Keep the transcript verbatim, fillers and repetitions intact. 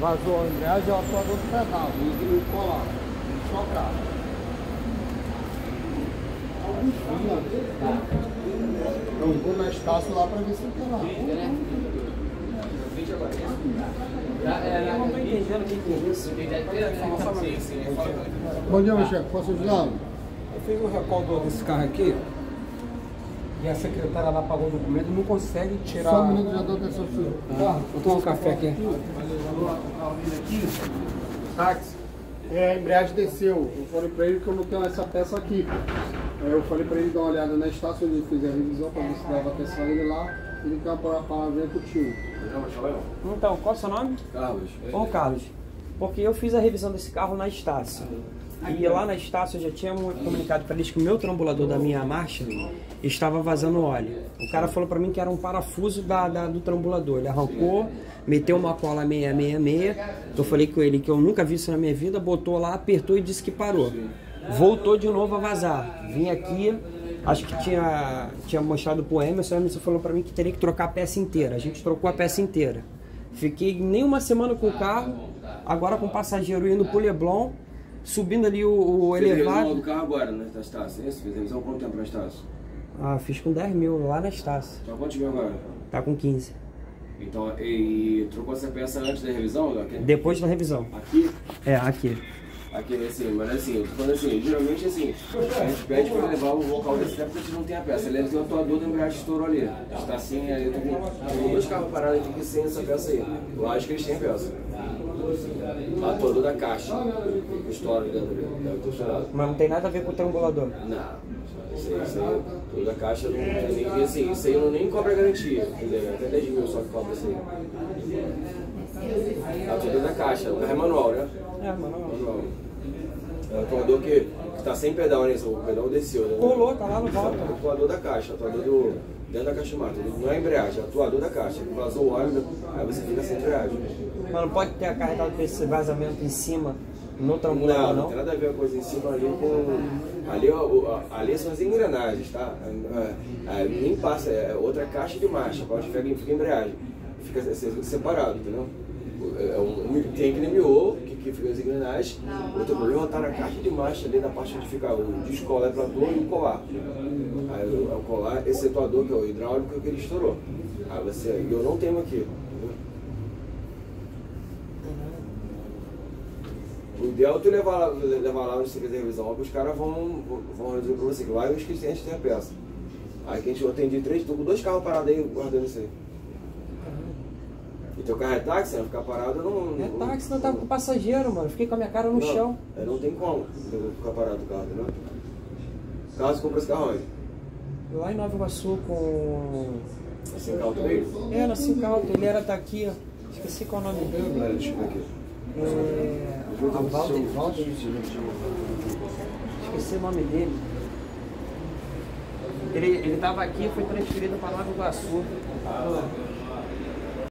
vazou a embreagem, é o atuador do pedal, e o colar, chocar. Eu vou na Estácio lá pra ver se tem lá. Eu não tô entendendo o que é isso. Bom dia, meu chefe, posso ajudar? Eu fiz um recall desse carro aqui e a secretária lá pagou o documento e não consegue tirar. Só um minuto, já dou atenção pro senhor. Ah, vou tomar um café aqui. Táxi. É, a embreagem desceu. Eu falei pra ele que eu não tenho essa peça aqui. Aí eu falei pra ele dar uma olhada na Estácio, ele fez a revisão pra ver se dava atenção a ele lá. Ele quer a palavra contigo. Então, qual é o seu nome? Carlos. Ô Carlos, porque eu fiz a revisão desse carro na Estácio. E lá na Estácio eu já tinha comunicado para eles que o meu trambulador da minha marcha estava vazando óleo. O cara falou para mim que era um parafuso da, da, do trambulador. Ele arrancou, meteu uma cola seiscentos e sessenta e seis. Eu falei com ele que eu nunca vi isso na minha vida, botou lá, apertou e disse que parou. Voltou de novo a vazar. Vim aqui, acho que tinha, tinha mostrado pro Emerson, o Emerson falou para mim que teria que trocar a peça inteira. A gente trocou a peça inteira. Fiquei nem uma semana com o carro, agora com o passageiro indo pro Leblon, subindo ali o, o Fez elevado. revisão do carro agora, né? Da Estácio, é isso? Fez revisão há quanto tempo na Estácio? Ah, fiz com dez mil lá na Estácio. Tá quantos mil agora? Tá com quinze. Então, e, e trocou essa peça antes da revisão? Aqui? Depois da revisão. Aqui? É, aqui. Aqui, assim, mas assim, eu tô falando assim, geralmente assim, a gente pede pra levar o local desse tempo porque a gente não tem a peça. Ele tem o atuador da embreagem estourou ali. Está assim, aí eu tô com dois carros parados aqui sem essa peça aí. Eu acho que eles têm a peça. O atuador da caixa, o estouro dentro ali, deve ter estourado. Mas não tem nada a ver com o trambulador. Não, isso aí, isso aí, tudo da caixa não tem nem. E assim, isso aí não nem cobra garantia, entendeu? Até dez mil só que cobra isso aí. Tá tudo da caixa, o carro é manual, né? É, mano. Manual. É o atuador que, que tá sem pedal, né? O pedal desceu, né? Pulou, tá lá no volta. É o atuador da caixa, o atuador do, dentro da caixa mata. Não é embreagem, é o atuador da caixa. Vazou o óleo, aí você fica sem embreagem. Mas não pode ter acarretado esse vazamento em cima no trambulador, Não, não? não tem nada a ver a coisa em cima ali com. Ali, ó, ali são as engrenagens, tá? É, é, nem passa, é outra caixa de marcha, pode ficar fica embreagem. Fica separado, entendeu? É um, tem aquele M O que, que fica as engrenagens, outro problema está na caixa de marcha ali na parte onde fica o disco eletrador e o colar. Aí o, o colar, esse atuador que é o hidráulico que ele estourou. Aí você, eu não tenho aqui. O ideal é tu levar lá, levar lá onde você fizer a revisão, que os caras vão, vão resolver pra você, que lá os clientes têm a peça. Aí que a gente atende três, tô com dois carros parados aí guardando isso aí. E teu carro é táxi, né? Ficar parado não. É táxi, não tava com passageiro, mano. Fiquei com a minha cara no não, chão. É, não tem como ficar parado o carro, entendeu? Carro, você compra esse carro onde? Lá em Nova Iguaçu com. Assim, carro também? É, na cinco Alto, ele era daqui, ó. Esqueci qual é o nome dele. Não era, deixa eu ver aqui. É. A Walter, Walter. Esqueci o nome dele. Ele, ele tava aqui e foi transferido para Nova Iguaçu.